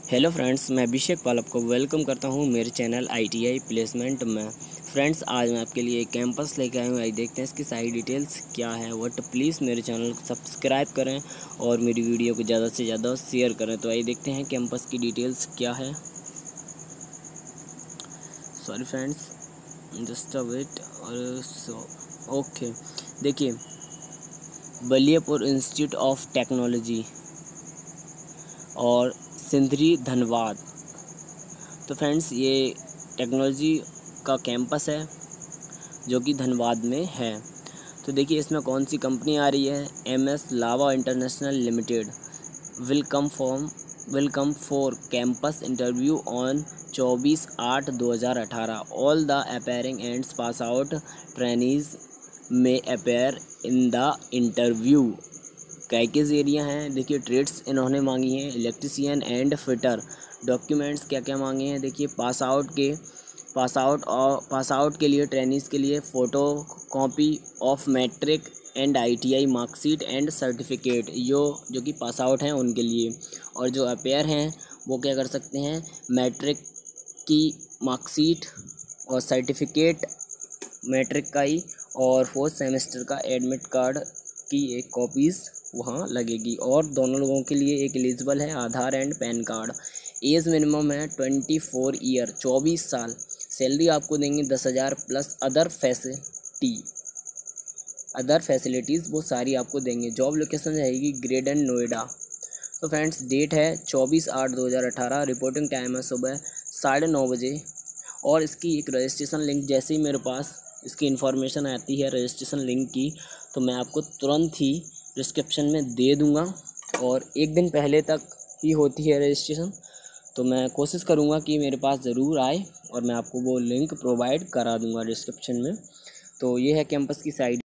Hello friends, मैं अभिषेक पाल आपको welcome करता हूं मेरे चैनल ITI प्लेसमेंट में। फ्रेंड्स, आज मैं आपके लिए एक कैंपस लेके आया हूं। आइए देखते हैं इसकी सारी डिटेल्स क्या है। बट प्लीज़ मेरे चैनल को सब्सक्राइब करें और मेरी वीडियो को ज़्यादा से ज़्यादा शेयर करें। तो आइए देखते हैं कैंपस की डिटेल्स क्या है। Sorry friends, just a wait. और ओके, देखिए, बलियापुर इंस्टीट्यूट ऑफ टेक्नोलॉजी और सिंधरी धनबाद। तो फ्रेंड्स, ये टेक्नोलॉजी का कैंपस है जो कि धनबाद में है। तो देखिए, इसमें कौन सी कंपनी आ रही है। MS Lava international limited will come for campus interview on 24/8/2018। All the appearing ends pass out trainees में appear in the interview. Package area हैं, देखिए, ट्रेड्स इन्होंने मांगी हैं, इलेक्ट्रीशियन एंड फिटर। डॉक्यूमेंट्स क्या क्या मांगे हैं, देखिए, पास आउट के लिए, ट्रेनिंग्स के लिए photo copy of matric and ITI marksheet and certificate, जो कि पास आउट हैं उनके लिए। और जो अपेयर हैं वो क्या कर सकते हैं, मैट्रिक की मार्कशीट और सर्टिफिकेट मैट्रिक का ही, और 4th सेमेस्टर का एडमिट कार्ड की एक कॉपीज़ वहाँ लगेगी। और दोनों लोगों के लिए एक एलिजिबल है Aadhaar and PAN card. Age minimum है 24 ईयर, 24 साल। सैलरी आपको देंगे 10,000 प्लस अदर फैसिलिटीज़ वो सारी आपको देंगे। जॉब लोकेशन रहेगी ग्रेड एंड नोएडा। तो फ्रेंड्स, डेट है 24/8/2018। रिपोर्टिंग टाइम है सुबह 9:30 बजे। और इसकी एक रजिस्ट्रेशन लिंक जैसे ही मेरे पास इसकी इन्फॉर्मेशन आती है रजिस्ट्रेशन लिंक की, तो मैं आपको तुरंत ही डिस्क्रिप्शन में दे दूँगा। और एक दिन पहले तक ही होती है रजिस्ट्रेशन, तो मैं कोशिश करूँगा कि मेरे पास ज़रूर आए और मैं आपको वो लिंक प्रोवाइड करा दूँगा डिस्क्रिप्शन में। तो ये है कैंपस की साइड।